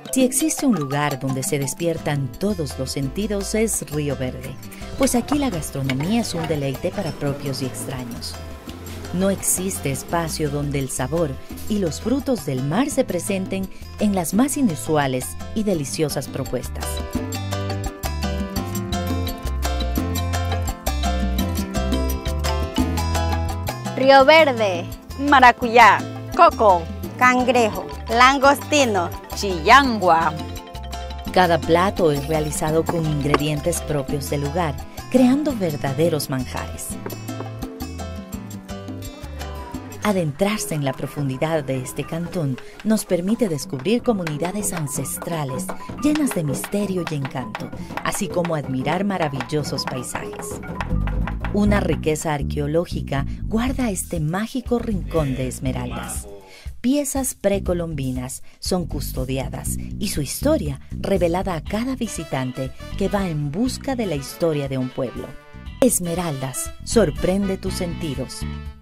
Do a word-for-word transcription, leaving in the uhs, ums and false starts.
Si existe un lugar donde se despiertan todos los sentidos es Río Verde, pues aquí la gastronomía es un deleite para propios y extraños. No existe espacio donde el sabor y los frutos del mar se presenten en las más inusuales y deliciosas propuestas. Río Verde, maracuyá, coco, cangrejo, langostino, chillangua. Cada plato es realizado con ingredientes propios del lugar, creando verdaderos manjares. Adentrarse en la profundidad de este cantón nos permite descubrir comunidades ancestrales llenas de misterio y encanto, así como admirar maravillosos paisajes. Una riqueza arqueológica guarda este mágico rincón de Esmeraldas. Piezas precolombinas son custodiadas y su historia revelada a cada visitante que va en busca de la historia de un pueblo. Esmeraldas, sorprende tus sentidos.